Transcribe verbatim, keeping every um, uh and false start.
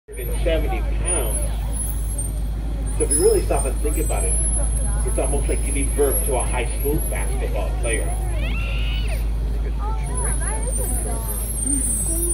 seventy pounds. So if you really stop and think about it, it's almost like giving birth to a high school basketball player. Oh, that is a dog.